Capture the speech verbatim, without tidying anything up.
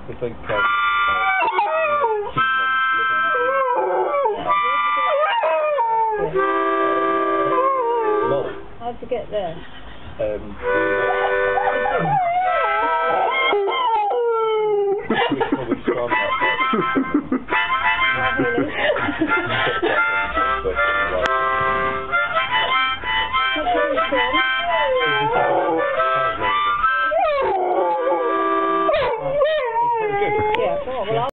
It's like uh, Molly. How'd you get there? Um, What did you say?